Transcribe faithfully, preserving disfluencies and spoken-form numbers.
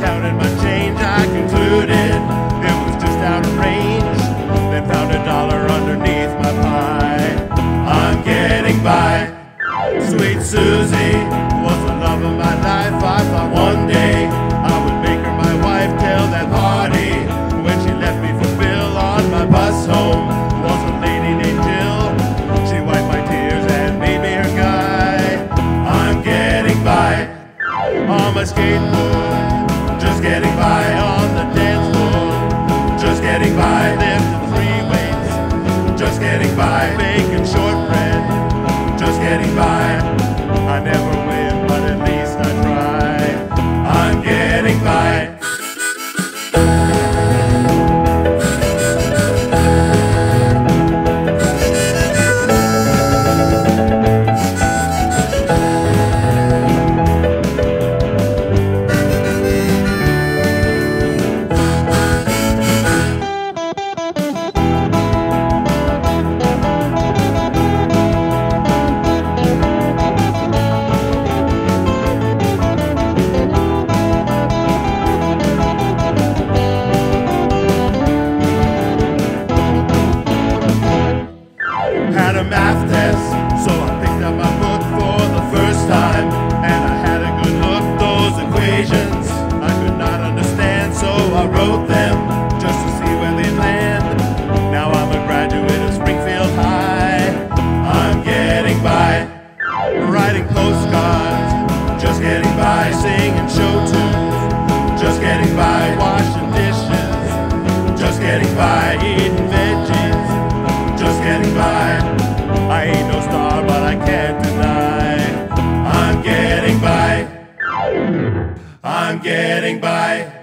counted my change, I concluded it was just out of range. Then found a dollar underneath my pie. I'm getting by. Sweet Susie was the love of my life. I thought one day I would make her my wife till that party when she left me for Bill on my bus home. Was a lady named Jill. She wiped my tears and made me her guy. I'm getting by on my skateboard, just getting by on the dance floor, just getting by lifting free weights, just getting by baking shortbread, just getting by. I never win, but at least I try. I'm getting by. Had a math test, so I picked up my book for the first time, and I had a good look. Those equations I could not understand, so I wrote them just to see where they land. Now I'm a graduate of Springfield High. I'm getting by, writing postcards, just getting by, singing show tunes, just getting by, washing dishes, just getting by, eating veggies, just getting by. I ain't no star, but I can't deny I'm getting by. I'm getting by.